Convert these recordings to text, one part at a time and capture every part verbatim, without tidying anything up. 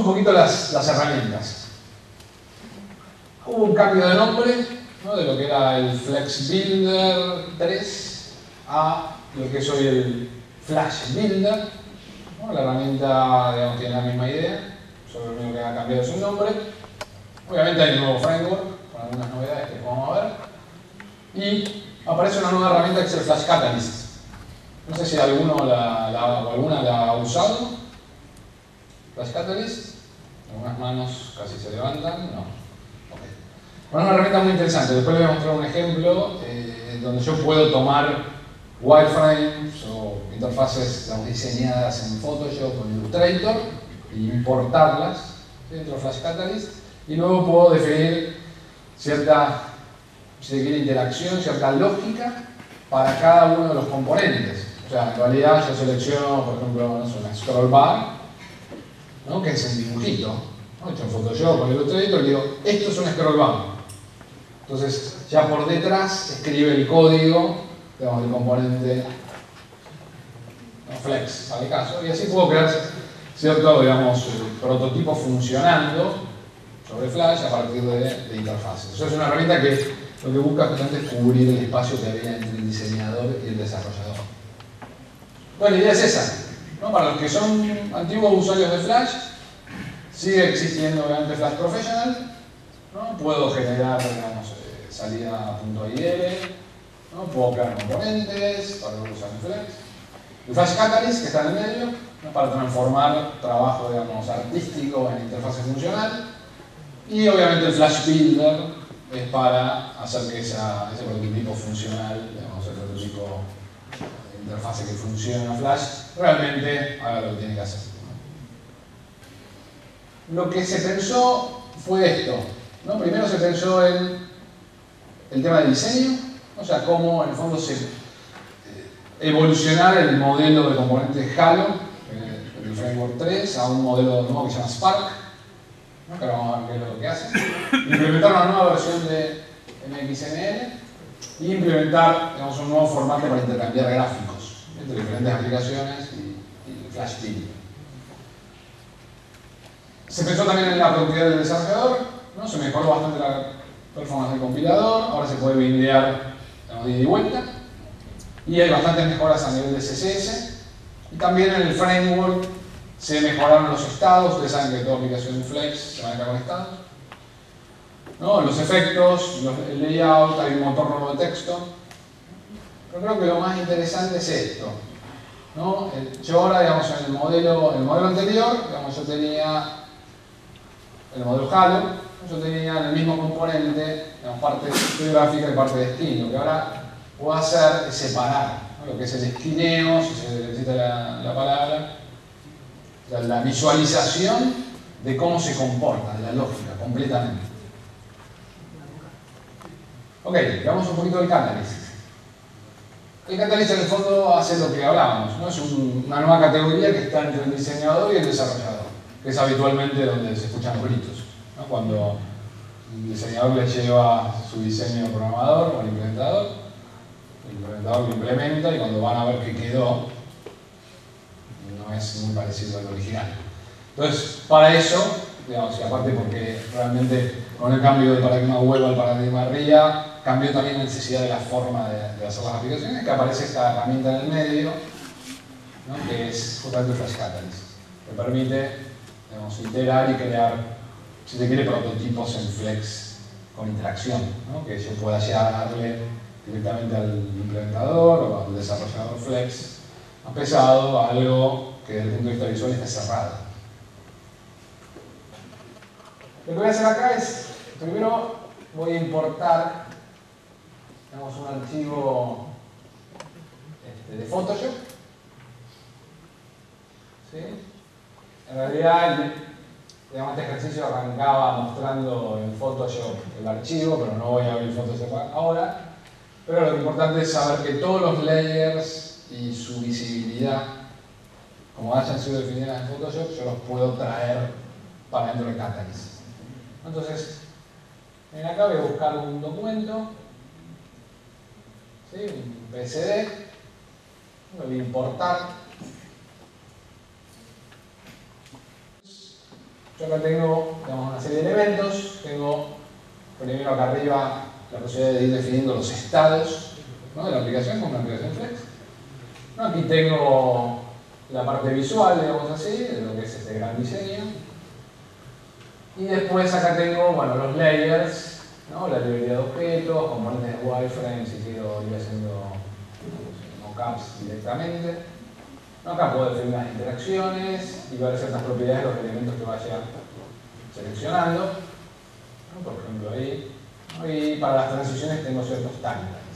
un poquito las, las herramientas. Hubo un cambio de nombre, ¿no?, de lo que era el Flex Builder tres a lo que es hoy el Flash Builder, ¿no? La herramienta, digamos, tiene la misma idea, solo lo único que ha cambiado es su nombre. Obviamente hay un nuevo framework con algunas novedades que vamos a ver. Y aparece una nueva herramienta que es el Flash Catalyst. No sé si alguno la, la, o alguna la ha usado. Flash Catalyst. Algunas manos casi se levantan. No. Okay. Bueno, es una herramienta muy interesante. Después les voy a mostrar un ejemplo eh, donde yo puedo tomar wireframes o interfaces, digamos, diseñadas en Photoshop o en Illustrator e importarlas dentro de Flash Catalyst. Y luego puedo definir cierta, si se quiere, interacción, cierta lógica para cada uno de los componentes. O sea, en realidad yo selecciono, por ejemplo, no sé, una scroll bar, ¿no?, que es un dibujito, ¿no?, hecho en Photoshop o en Illustrator, y digo, esto es un scroll bar. Entonces, ya por detrás escribe el código, digamos, del componente, ¿no?, flex, para el caso, y así puedo crear cierto, digamos, prototipo funcionando sobre Flash a partir de, de interfaces. Eso es una herramienta que lo que busca justamente es cubrir el espacio que había entre el diseñador y el desarrollador. Bueno, la idea es esa, ¿no? Para los que son antiguos usuarios de Flash, sigue existiendo obviamente Flash Professional, ¿no? Puedo generar, digamos, eh, salida.il, ¿no? Puedo crear componentes para usar en Flex. El Flash Catalyst, que está en el medio, ¿no?, para transformar trabajo, digamos, artístico en interfaz funcional. Y obviamente el Flash Builder es para hacer que esa, ese prototipo funcional, digamos, el prototipo de interfase que funciona en Flash, realmente haga lo que tiene que hacer. Lo que se pensó fue esto, ¿no? Primero se pensó en el tema del diseño, o sea, cómo en el fondo se evolucionar el modelo de componentes Halo, eh, el framework tres, a un modelo nuevo que se llama Spark, ¿no?, que ahora vamos a ver qué es lo que hace. Implementar una nueva versión de M X N L y implementar, digamos, un nuevo formato para intercambiar gráficos entre diferentes aplicaciones y, y Flash Builder. Se pensó también en la productividad del desarrollador, ¿no? Se mejoró bastante la performance del compilador, ahora se puede bindear, digamos, de ida y vuelta. Y hay bastantes mejoras a nivel de C S S. Y también en el framework se mejoraron los estados. Ustedes saben que toda aplicación de Flex se maneja con estados, ¿no? Los efectos, los, el layout, hay un motor nuevo de texto. Pero creo que lo más interesante es esto, ¿no? El, yo ahora, digamos, en el modelo, el modelo anterior, digamos, yo tenía el modelo Halo, yo tenía en el mismo componente, digamos, parte gráfica y parte de skin. Lo que ahora puedo hacer es separar, ¿no?, lo que es el esquineo, si se necesita la, la palabra, o sea, la visualización de cómo se comporta, de la lógica, completamente. Ok, veamos un poquito del Catalyst. El Catalyst en el fondo hace lo que hablábamos, ¿no? Es un, una nueva categoría que está entre el diseñador y el desarrollador, que es habitualmente donde se escuchan los gritos, ¿no? Cuando el diseñador le lleva su diseño al programador o al implementador, el implementador lo implementa y cuando van a ver qué quedó, no es muy parecido al original. Entonces, para eso, digamos, y aparte porque realmente con el cambio del paradigma web al paradigma R I A, cambió también la necesidad de la forma de, de hacer las aplicaciones, que aparece esta herramienta en el medio, ¿no?, que es justamente el Flash Catalyst, que permite, digamos, iterar y crear, si se quiere, prototipos en Flex con interacción, ¿no?, que yo pueda darle directamente al implementador o al desarrollador Flex más pesado a algo que desde el punto de vista visual esté cerrado. Lo que voy a hacer acá es, primero voy a importar, digamos, un archivo este, de Photoshop. ¿Sí? En realidad, digamos, este ejercicio arrancaba mostrando en Photoshop el archivo, pero no voy a abrir Photoshop ahora. Pero lo importante es saber que todos los layers y su visibilidad, como hayan sido definidas en Photoshop, yo los puedo traer para dentro de Catalyst. Entonces, en acá voy a buscar un documento, ¿sí?, un P S D, lo voy a importar. yo acá tengo, digamos, una serie de elementos. Tengo primero acá arriba la posibilidad de ir definiendo los estados, ¿no?, de la aplicación como una aplicación Flex. ¿No? Aquí tengo la parte visual, digamos así, de lo que es este gran diseño. Y después acá tengo, bueno, los layers, ¿no?, la librería de objetos, componentes de wireframe, si quiero ir haciendo mockups directamente. ¿No? Acá puedo definir las interacciones y ver ciertas propiedades de los elementos que vaya seleccionando, ¿no?, por ejemplo ahí. ¿No? Y para las transiciones tengo ciertos timelines.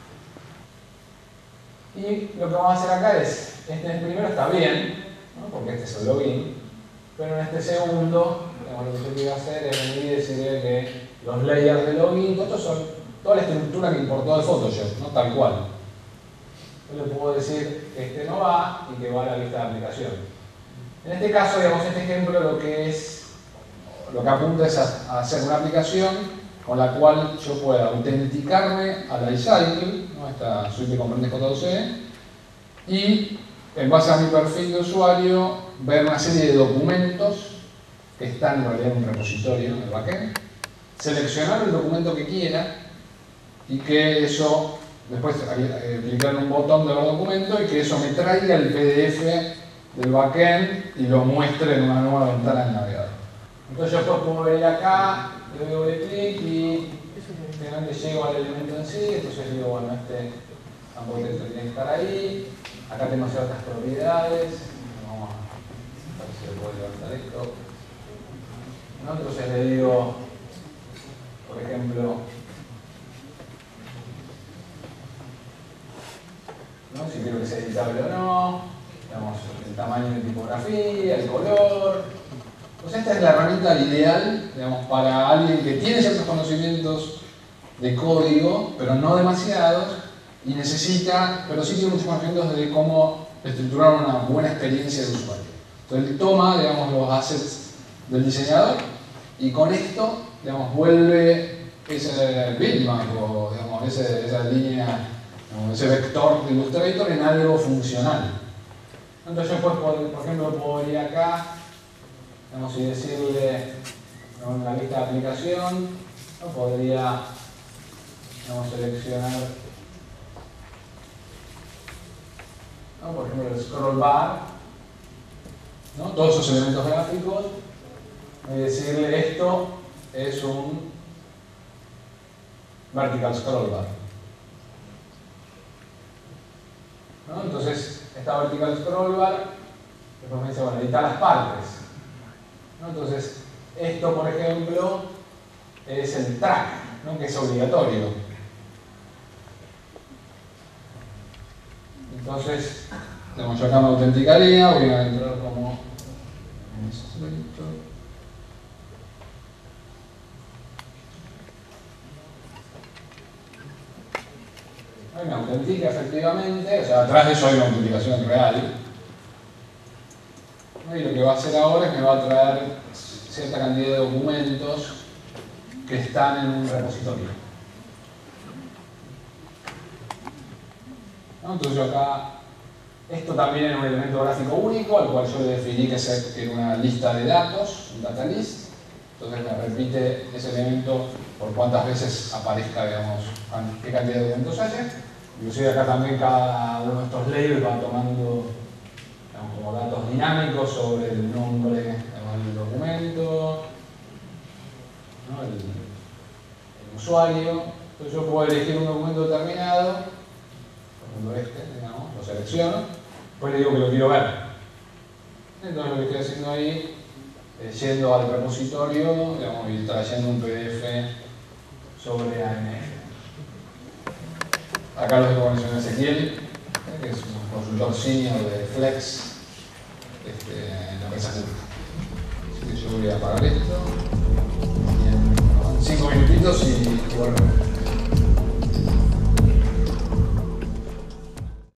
Y lo que vamos a hacer acá es, este primero está bien, ¿no?, porque este es el login, pero en este segundo, digamos, lo que yo quiero hacer es venir y decirle que los layers de login, estos son toda la estructura que importó de Photoshop, ¿no?, tal cual. Yo le puedo decir que este no va y que va a la lista de aplicación. En este caso, digamos, este ejemplo lo que es, lo que apunta es a, a hacer una aplicación con la cual yo pueda autenticarme a la iCycle, ¿no?, esta suite de componentes J dos E, y en base a mi perfil de usuario ver una serie de documentos que están en realidad en un repositorio en el backend, seleccionar el documento que quiera y que eso, después eh, clicar en un botón de ver documento y que eso me traiga el P D F del backend y lo muestre en una nueva ventana del navegador. Entonces yo después puedo venir acá, le doy doble clic y finalmente llego al elemento en sí. Entonces digo, bueno, este campo de texto tiene que estar ahí. Acá tengo ciertas propiedades. Vamos a ver si se puede levantar esto. ¿No? Entonces le digo, por ejemplo, ¿no?, si quiero que sea editable o no, digamos, el tamaño de tipografía, el color. Pues esta es la herramienta ideal, digamos, para alguien que tiene ciertos conocimientos de código, pero no demasiados, y necesita, pero sí tiene muchos conocimientos de cómo estructurar una buena experiencia de usuario. Entonces él toma, digamos, los assets del diseñador y con esto, digamos, vuelve ese bitmap o, digamos, ese, esa línea, digamos, ese vector de Illustrator en algo funcional. Entonces yo, pues, por, por ejemplo, puedo ir acá, digamos, y decirle, ¿no?, en la lista de aplicación, ¿no?, podría, digamos, seleccionar, ¿no?, por ejemplo, el scroll bar, ¿no?, todos esos elementos gráficos, y decirle esto es un vertical scroll bar. ¿No? Entonces, esta vertical scroll bar, después me dice, bueno, edita las partes. ¿No? Entonces, esto, por ejemplo, es el track, ¿no?, que es obligatorio. Entonces, digamos, yo acá me autenticaría, voy a entrar como ahí me autentica efectivamente, o sea, atrás de eso hay una autenticación real. Y lo que va a hacer ahora es que me va a traer cierta cantidad de documentos que están en un repositorio. ¿No? Entonces yo acá, esto también es un elemento gráfico único, al cual yo le definí que sea una lista de datos, un data list. Entonces me repite ese elemento por cuántas veces aparezca, digamos, qué cantidad de documentos haya. Inclusive acá también cada uno de estos layers va tomando, digamos, como datos dinámicos sobre el nombre, digamos, del documento, ¿no?, el, el usuario. Entonces yo puedo elegir un documento determinado, por ejemplo este, digamos, lo selecciono, después le digo que lo quiero ver. Entonces lo que estoy haciendo ahí es yendo al repositorio, digamos, y trayendo un P D F sobre A N F. Acá lo tengo con el señor Ezequiel, que es un consultor senior de Flex este, en la empresa pública. Así que yo voy a apagar esto y en cinco minutitos y vuelvo.